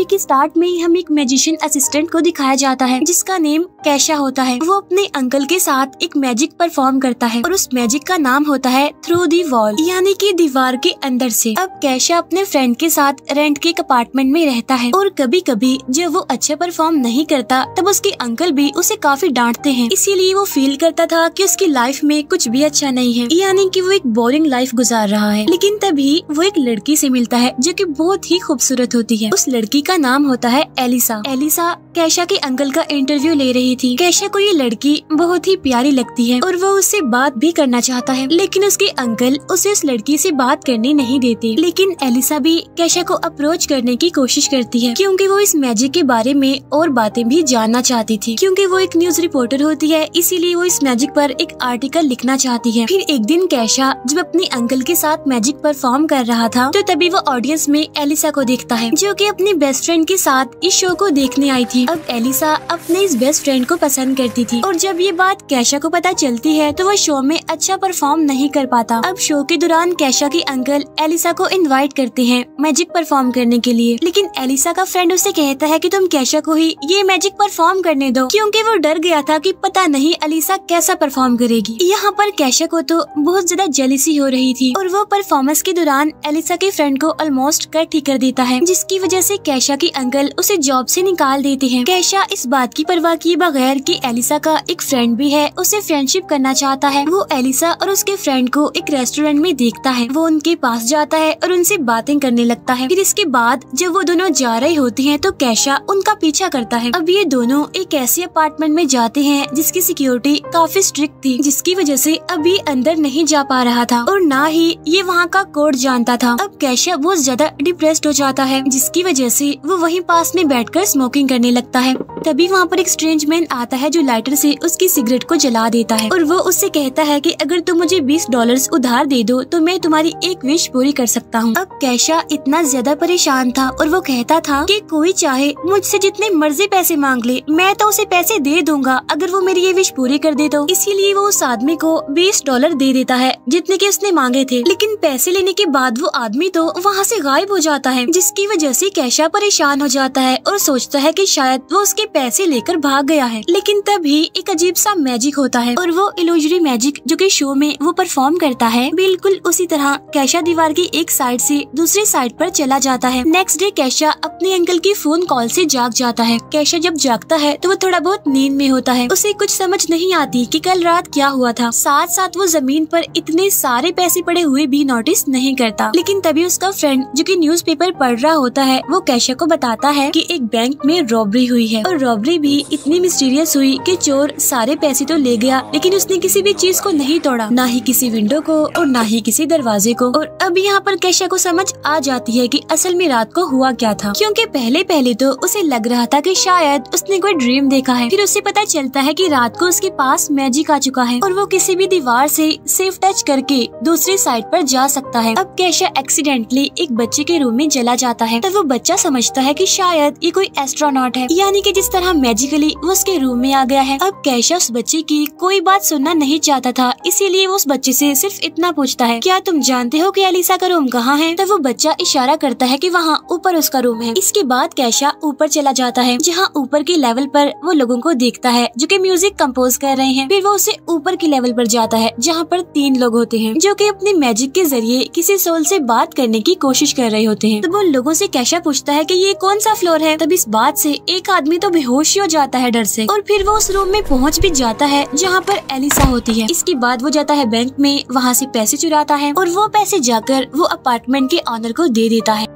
के स्टार्ट में हम एक मैजिशियन असिस्टेंट को दिखाया जाता है जिसका नेम कैशा होता है। वो अपने अंकल के साथ एक मैजिक परफॉर्म करता है और उस मैजिक का नाम होता है थ्रू दी वॉल, यानी कि दीवार के अंदर से। अब कैशा अपने फ्रेंड के साथ रेंट के एक अपार्टमेंट में रहता है और कभी कभी जब वो अच्छा परफॉर्म नहीं करता तब उसके अंकल भी उसे काफी डांटते हैं। इसीलिए वो फील करता था कि उसकी लाइफ में कुछ भी अच्छा नहीं है, यानी कि वो एक बोरिंग लाइफ गुजार रहा है। लेकिन तभी वो एक लड़की से मिलता है जो कि बहुत ही खूबसूरत होती है। उस लड़की का नाम होता है एलिसा। एलिसा कैशा के अंकल का इंटरव्यू ले रही थी। कैशा को ये लड़की बहुत ही प्यारी लगती है और वो उससे बात भी करना चाहता है, लेकिन उसके अंकल उसे उस लड़की से बात करने नहीं देते। लेकिन एलिसा भी कैशा को अप्रोच करने की कोशिश करती है क्योंकि वो इस मैजिक के बारे में और बातें भी जानना चाहती थी। क्योंकि वो एक न्यूज रिपोर्टर होती है, इसीलिए वो इस मैजिक पर एक आर्टिकल लिखना चाहती है। फिर एक दिन कैशा जब अपने अंकल के साथ मैजिक परफॉर्म कर रहा था तो तभी वो ऑडियंस में एलिसा को देखता है जो कि अपनी बेस्ट फ्रेंड के साथ इस शो को देखने आई थी। अब एलिसा अपने इस बेस्ट फ्रेंड को पसंद करती थी और जब ये बात कैशा को पता चलती है तो वो शो में अच्छा परफॉर्म नहीं कर पाता। अब शो के दौरान कैशा के अंकल एलिसा को इनवाइट करते हैं मैजिक परफॉर्म करने के लिए, लेकिन एलिसा का फ्रेंड उसे कहता है कि तुम कैशा को ही ये मैजिक परफॉर्म करने दो, क्योंकि वो डर गया था कि पता नहीं एलिसा कैसा परफॉर्म करेगी। यहाँ पर कैशा को तो बहुत ज्यादा जेलसी हो रही थी और वो परफॉर्मेंस के दौरान एलिसा के फ्रेंड को ऑलमोस्ट कट ही कर देता है, जिसकी वजह से कैशा के अंकल उसे जॉब से निकाल देते हैं। कैशा इस बात की परवाह किए बगैर कि एलिसा का एक फ्रेंड भी है उसे फ्रेंडशिप करना चाहता है, वो एलिसा और उसके फ्रेंड को एक रेस्टोरेंट में देखता है। वो उनके पास जाता है और उनसे बातें करने लगता है। फिर इसके बाद जब वो दोनों जा रहे होते हैं तो कैशा उनका पीछा करता है। अब ये दोनों एक ऐसे अपार्टमेंट में जाते हैं जिसकी सिक्योरिटी काफी स्ट्रिक्ट थी, जिसकी वजह से अभी अंदर नहीं जा पा रहा था और ना ही ये वहाँ का कोड जानता था। अब कैशा बहुत ज्यादा डिप्रेस्ड हो जाता है, जिसकी वजह से वो वहीं पास में बैठकर स्मोकिंग करने लगता है। तभी वहाँ पर एक स्ट्रेंज मैन आता है जो लाइटर से उसकी सिगरेट को जला देता है और वो उससे कहता है कि अगर तुम मुझे $20 उधार दे दो तो मैं तुम्हारी एक विश पूरी कर सकता हूँ। अब कैशा इतना ज्यादा परेशान था और वो कहता था कि कोई चाहे मुझसे जितने मर्जी पैसे मांग ले, मैं तो उसे पैसे दे दूंगा अगर वो मेरी ये विश पूरी कर दे तो। इसीलिए वो उस आदमी को $20 दे देता है जितने के उसने मांगे थे। लेकिन पैसे लेने के बाद वो आदमी तो वहाँ से गायब हो जाता है, जिसकी वजह से कैशा परेशान हो जाता है और सोचता है कि शायद वो उसके पैसे लेकर भाग गया है। लेकिन तभी एक अजीब सा मैजिक होता है और वो इल्यूजरी मैजिक जो कि शो में वो परफॉर्म करता है, बिल्कुल उसी तरह कैशा दीवार की एक साइड से दूसरी साइड पर चला जाता है। नेक्स्ट डे कैशा अपने अंकल की फोन कॉल से जाग जाता है। कैशा जब जागता है तो वो थोड़ा बहुत नींद में होता है। उसे कुछ समझ नहीं आती कि कल रात क्या हुआ था। साथ साथ वो जमीन पर इतने सारे पैसे पड़े हुए भी नोटिस नहीं करता। लेकिन तभी उसका फ्रेंड जो कि न्यूज़पेपर पढ़ रहा होता है वो कैशा को बताता है कि एक बैंक में रॉबरी हुई है और रॉबरी भी इतनी मिस्टीरियस हुई कि चोर सारे पैसे तो ले गया लेकिन उसने किसी भी चीज को नहीं तोड़ा, ना ही किसी विंडो को और ना ही किसी दरवाजे को। और अब यहाँ पर कैशा को समझ आ जाती है कि असल में रात को हुआ क्या था, क्योंकि पहले तो उसे लग रहा था कि शायद उसने कोई ड्रीम देखा है। फिर उसे पता चलता है कि रात को उसके पास मैजिक आ चुका है और वो किसी भी दीवार से सेफ टच करके दूसरी साइड पर जा सकता है। अब कैशा एक्सीडेंटली एक बच्चे के रूम में चला जाता है, तब वो बच्चा समझता है कि शायद ये कोई एस्ट्रोनॉट है, यानी कि जिस तरह मैजिकली वो उसके रूम में आ गया है। अब कैशा उस बच्चे की कोई बात सुनना नहीं चाहता था, इसीलिए वो उस बच्चे से सिर्फ इतना पूछता है, क्या तुम जानते हो कि एलिसा का रूम कहाँ है? तब वो बच्चा इशारा करता है कि वहाँ ऊपर उसका रूम है। इसके बाद कैशा ऊपर चला जाता है, जहाँ ऊपर के लेवल पर वो लोगों को देखता है जो कि म्यूजिक कंपोज कर रहे हैं। फिर वो उसे ऊपर के लेवल पर जाता है जहाँ पर 3 लोग होते हैं जो कि अपने मैजिक के जरिए किसी सोल से बात करने की कोशिश कर रहे होते हैं। तब वो लोगों से कैशा पूछता है कि ये कौन सा फ्लोर है। तब इस बात से एक आदमी तो बेहोश हो जाता है डर से और फिर वो उस रूम में पहुँच भी जाता है जहाँ पर एलिसा होती है। इसके बाद वो जाता है बैंक में, वहाँ से पैसे चुराता है और वो पैसे जाकर वो अपार्टमेंट के ऑनर को दे देता है।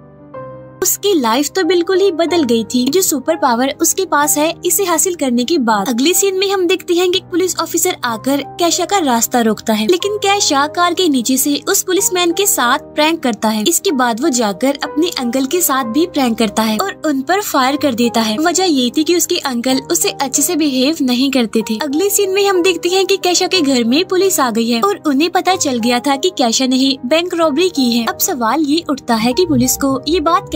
उसकी लाइफ तो बिल्कुल ही बदल गई थी। जो सुपर पावर उसके पास है इसे हासिल करने के बाद अगली सीन में हम देखते हैं कि पुलिस ऑफिसर आकर कैशा का रास्ता रोकता है, लेकिन कैशा कार के नीचे से उस पुलिसमैन के साथ प्रैंक करता है। इसके बाद वो जाकर अपने अंकल के साथ भी प्रैंक करता है और उन पर फायर कर देता है। वजह ये थी कि उसके अंकल उसे अच्छे से बिहेव नहीं करते थे। अगली सीन में हम देखते हैं कि कैशा के घर में पुलिस आ गई है और उन्हें पता चल गया था कि कैशा ने ही बैंक रॉबरी की है। अब सवाल ये उठता है कि पुलिस को ये बात कैसे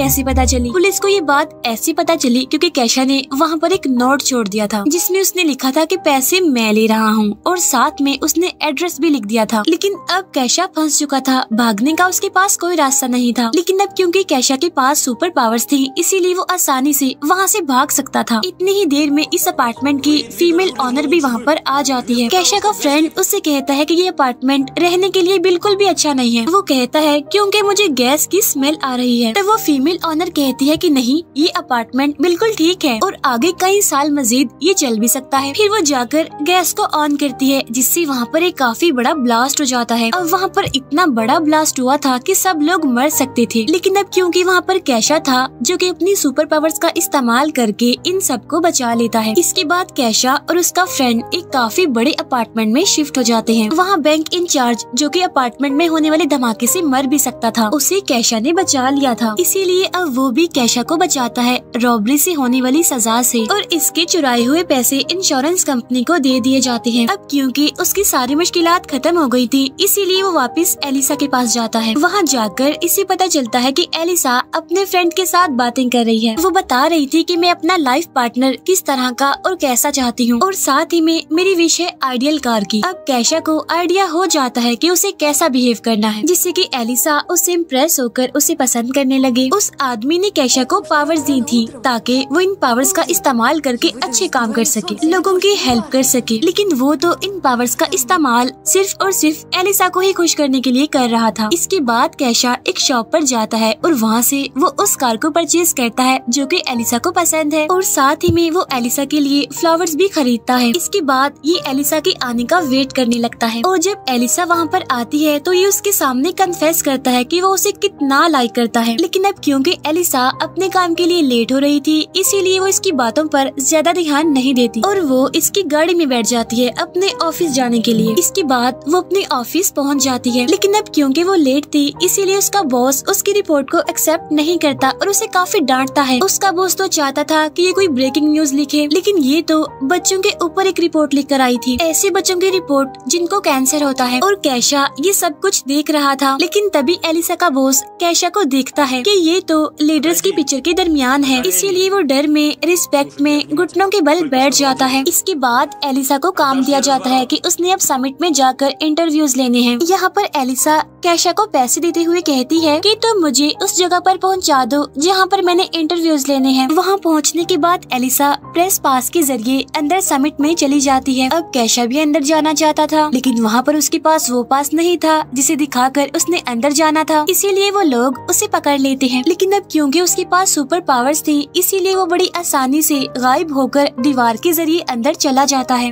कैसे पता चली? पुलिस को ये बात ऐसी पता चली क्योंकि कैशा ने वहाँ पर एक नोट छोड़ दिया था जिसमें उसने लिखा था कि पैसे मैं ले रहा हूँ, और साथ में उसने एड्रेस भी लिख दिया था। लेकिन अब कैशा फंस चुका था, भागने का उसके पास कोई रास्ता नहीं था। लेकिन अब क्योंकि कैशा के पास सुपर पावर्स थी, इसीलिए वो आसानी से वहाँ से भाग सकता था। इतनी ही देर में इस अपार्टमेंट की फीमेल ऑनर भी वहाँ पर आ जाती है। कैशा का फ्रेंड उससे कहता है कि ये अपार्टमेंट रहने के लिए बिल्कुल भी अच्छा नहीं है। वो कहता है क्योंकि मुझे गैस की स्मेल आ रही है। तो वो फीमेल ऑनर कहती है कि नहीं, ये अपार्टमेंट बिल्कुल ठीक है और आगे कई साल मजीद ये चल भी सकता है। फिर वो जाकर गैस को ऑन करती है जिससे वहाँ पर एक काफी बड़ा ब्लास्ट हो जाता है। अब वहाँ पर इतना बड़ा ब्लास्ट हुआ था कि सब लोग मर सकते थे। लेकिन अब क्योंकि वहाँ पर कैशा था जो कि अपनी सुपर पावर्स का इस्तेमाल करके इन सबको बचा लेता है। इसके बाद कैशा और उसका फ्रेंड एक काफी बड़े अपार्टमेंट में शिफ्ट हो जाते हैं। वहाँ बैंक इंचार्ज जो कि अपार्टमेंट में होने वाले धमाके से मर भी सकता था, उसे कैशा ने बचा लिया था। इसीलिए अब वो भी कैशा को बचाता है रॉबरी से होने वाली सजा से, और इसके चुराए हुए पैसे इंश्योरेंस कंपनी को दे दिए जाते हैं। अब क्योंकि उसकी सारी मुश्किलात खत्म हो गई थी, इसीलिए वो वापस एलिसा के पास जाता है। वहाँ जाकर इसे पता चलता है कि एलिसा अपने फ्रेंड के साथ बातें कर रही है। वो बता रही थी कि मैं अपना लाइफ पार्टनर किस तरह का और कैसा चाहती हूँ, और साथ ही में मेरी विश है आइडियल कार की। अब कैशा को आइडिया हो जाता है कि उसे कैसा बिहेव करना है जिससे कि एलिसा उससे इम्प्रेस होकर उसे पसंद करने लगे। उस आदमी ने कैशा को पावर्स दी थी ताकि वो इन पावर्स का इस्तेमाल करके अच्छे काम कर सके, लोगों की हेल्प कर सके। लेकिन वो तो इन पावर्स का इस्तेमाल सिर्फ और सिर्फ एलिसा को ही खुश करने के लिए कर रहा था। इसके बाद कैशा एक शॉप पर जाता है और वहाँ से वो उस कार को परचेज करता है जो कि एलिसा को पसंद है, और साथ ही में वो एलिसा के लिए फ्लावर्स भी खरीदता है। इसके बाद ये एलिसा के आने का वेट करने लगता है, और जब एलिसा वहाँ पर आती है तो ये उसके सामने कन्फेस करता है कि वो उसे कितना लाइक करता है। लेकिन अब क्योंकि एलिसा अपने काम के लिए लेट हो रही थी, इसीलिए वो इसकी बातों पर ज्यादा ध्यान नहीं देती और वो इसकी गाड़ी में बैठ जाती है अपने ऑफिस जाने के लिए। इसके बाद वो अपने ऑफिस पहुँच जाती है। लेकिन अब क्योंकि वो लेट थी, इसीलिए उसका बॉस उसकी रिपोर्ट को एक्सेप्ट नहीं करता और उसे काफी डांटता है। उसका बॉस तो चाहता था कि ये कोई ब्रेकिंग न्यूज लिखे, लेकिन ये तो बच्चों के ऊपर एक रिपोर्ट लिख कर आई थी, ऐसे बच्चों की रिपोर्ट जिनको कैंसर होता है। और कैशा ये सब कुछ देख रहा था। लेकिन तभी एलिसा का बॉस कैशा को देखता है कि ये तो लीडर्स की पिक्चर के दरमियान है, इसीलिए वो डर में रिस्पेक्ट में घुटनों के बल बैठ जाता है। इसके बाद एलिसा को काम दिया जाता है कि उसने अब समिट में जाकर इंटरव्यूज लेने हैं। यहाँ पर एलिसा कैशा को पैसे देते हुए कहती है कि तुम मुझे उस जगह पर पहुँचा दो जहाँ पर मैंने इंटरव्यूज लेने हैं। वहाँ पहुँचने के बाद एलिसा प्रेस पास के जरिए अंदर समिट में चली जाती है। अब कैशा भी अंदर जाना चाहता था, लेकिन वहाँ पर उसके पास वो पास नहीं था जिसे दिखाकर उसने अंदर जाना था, इसीलिए वो लोग उसे पकड़ लेते हैं। लेकिन अब क्योंकि उसके पास सुपर पावर्स थी, इसीलिए वो बड़ी आसानी से गायब होकर दीवार के जरिए अंदर चला जाता है।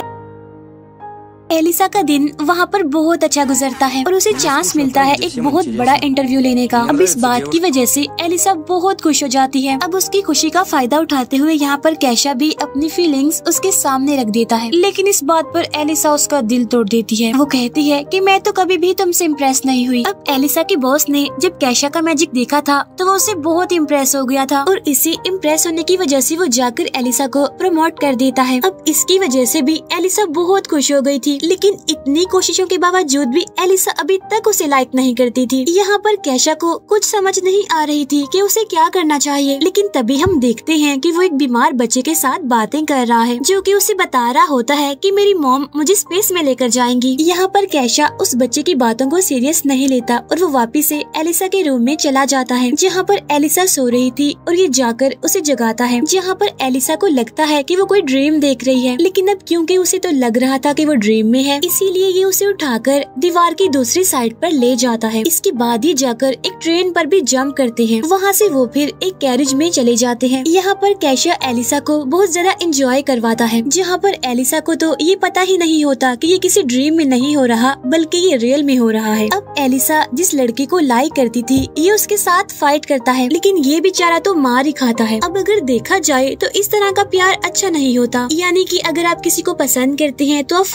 एलिसा का दिन वहाँ पर बहुत अच्छा गुजरता है और उसे चांस मिलता है एक बहुत बड़ा इंटरव्यू लेने का। अब इस बात की वजह से एलिसा बहुत खुश हो जाती है। अब उसकी खुशी का फायदा उठाते हुए यहाँ पर कैशा भी अपनी फीलिंग्स उसके सामने रख देता है, लेकिन इस बात पर एलिसा उसका दिल तोड़ देती है। वो कहती है कि मैं तो कभी भी तुमसे इम्प्रेस नहीं हुई। अब एलिसा के बॉस ने जब कैशा का मैजिक देखा था तो वो उसे बहुत इम्प्रेस हो गया था, और इसी इम्प्रेस होने की वजह से वो जाकर एलिसा को प्रमोट कर देता है। अब इसकी वजह से भी एलिसा बहुत खुश हो गई थी, लेकिन इतनी कोशिशों के बावजूद भी एलिसा अभी तक उसे लाइक नहीं करती थी। यहाँ पर कैशा को कुछ समझ नहीं आ रही थी कि उसे क्या करना चाहिए। लेकिन तभी हम देखते हैं कि वो एक बीमार बच्चे के साथ बातें कर रहा है जो कि उसे बता रहा होता है कि मेरी मॉम मुझे स्पेस में लेकर जाएंगी। यहाँ पर कैशा उस बच्चे की बातों को सीरियस नहीं लेता और वो वापिस से एलिसा के रूम में चला जाता है जहाँ पर एलिसा सो रही थी, और ये जाकर उसे जगाता है। जहाँ पर एलिसा को लगता है कि वो कोई ड्रीम देख रही है, लेकिन अब क्योंकि उसे तो लग रहा था कि वो ड्रीम में है, इसीलिए ये उसे उठाकर दीवार की दूसरी साइड पर ले जाता है। इसके बाद ये जाकर एक ट्रेन पर भी जंप करते हैं। वहाँ से वो फिर एक कैरेज में चले जाते हैं। यहाँ पर कैशा एलिसा को बहुत ज्यादा एंजॉय करवाता है, जहाँ पर एलिसा को तो ये पता ही नहीं होता कि ये किसी ड्रीम में नहीं हो रहा बल्कि ये रियल में हो रहा है। अब एलिसा जिस लड़के को लाइक करती थी ये उसके साथ फाइट करता है, लेकिन ये बेचारा तो मार ही खाता है। अब अगर देखा जाए तो इस तरह का प्यार अच्छा नहीं होता, यानी कि अगर आप किसी को पसंद करते हैं तो आप फोर्सफुली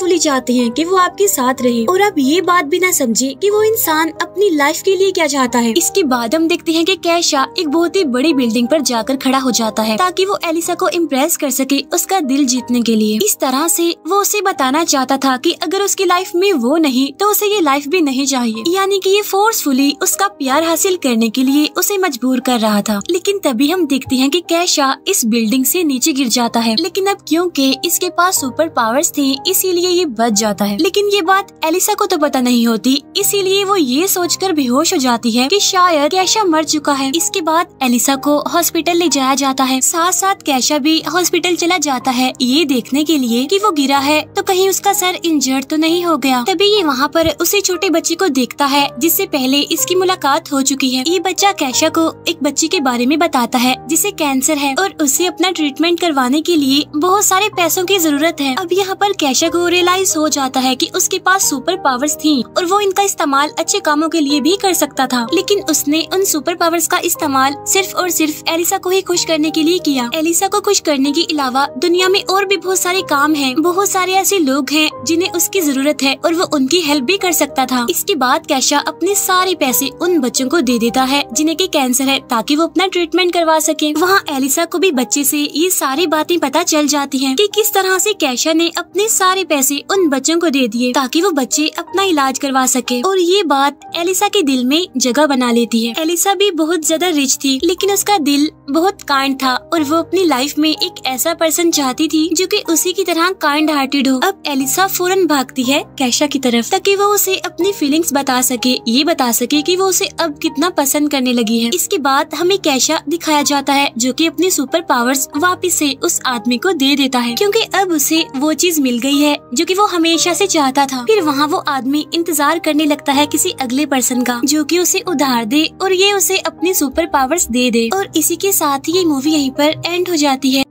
ही चाहते हैं कि वो आपके साथ रहे और आप ये बात भी ना समझे कि वो इंसान अपनी लाइफ के लिए क्या चाहता है। इसके बाद हम देखते हैं कि कैशा एक बहुत ही बड़ी बिल्डिंग पर जाकर खड़ा हो जाता है ताकि वो एलिसा को इम्प्रेस कर सके उसका दिल जीतने के लिए। इस तरह से वो उसे बताना चाहता था कि अगर उसकी लाइफ में वो नहीं तो उसे ये लाइफ भी नहीं चाहिए, यानी कि ये फोर्सफुली उसका प्यार हासिल करने के लिए उसे मजबूर कर रहा था। लेकिन तभी हम देखते हैं कि कैशा इस बिल्डिंग से नीचे गिर जाता है, लेकिन अब क्योंकि इसके पास सुपर पावर्स थे इसीलिए ये बच जाता है। लेकिन ये बात एलिसा को तो पता नहीं होती, इसीलिए वो ये सोचकर बेहोश हो जाती है कि शायद कैशा मर चुका है। इसके बाद एलिसा को हॉस्पिटल ले जाया जाता है। साथ साथ कैशा भी हॉस्पिटल चला जाता है ये देखने के लिए कि वो गिरा है तो कहीं उसका सर इंजर्ड तो नहीं हो गया। तभी ये वहाँ पर उसी छोटे बच्चे को देखता है जिससे पहले इसकी मुलाकात हो चुकी है। ये बच्चा कैशा को एक बच्ची के बारे में बताता है जिसे कैंसर है और उसे अपना ट्रीटमेंट करवाने के लिए बहुत सारे पैसों की जरूरत है। अब यहाँ पर कैशा को रियलाइज हो जाता है कि उसके पास सुपर पावर्स थी और वो इनका इस्तेमाल अच्छे कामों के लिए भी कर सकता था, लेकिन उसने उन सुपर पावर्स का इस्तेमाल सिर्फ और सिर्फ एलिसा को ही खुश करने के लिए किया। एलिसा को खुश करने के अलावा दुनिया में और भी बहुत सारे काम हैं, बहुत सारे ऐसे लोग हैं जिन्हें उसकी जरूरत है और वो उनकी हेल्प भी कर सकता था। इसके बाद कैशा अपने सारे पैसे उन बच्चों को दे देता है जिन्हें की कैंसर है ताकि वो अपना ट्रीटमेंट करवा सके। वहाँ एलिसा को भी बच्चे से ये सारी बातें पता चल जाती हैं कि किस तरह से कैशा ने अपने सारे पैसे उन बच्चों को दे दिए ताकि वो बच्चे अपना इलाज करवा सके। और ये बात एलिसा के दिल में जगह बना लेती है। एलिसा भी बहुत ज्यादा रिच थी, लेकिन उसका दिल बहुत काइंड था और वो अपनी लाइफ में एक ऐसा पर्सन चाहती थी जो कि उसी की तरह काइंड हार्टेड हो। अब एलिसा फौरन भागती है कैशा की तरफ ताकि वो उसे अपनी फीलिंग्स बता सके, ये बता सके कि वो उसे अब कितना पसंद करने लगी है। इसके बाद हमें कैशा दिखाया जाता है जो कि अपने सुपर पावर्स वापस से उस आदमी को दे देता है क्योंकि अब उसे वो चीज मिल गई है जो कि वो हमेशा से चाहता था। फिर वहाँ वो आदमी इंतजार करने लगता है किसी अगले पर्सन का जो कि उसे उधार दे और ये उसे अपनी सुपर पावर्स दे दे। और इसी के साथ ही ये मूवी यहीं पर एंड हो जाती है।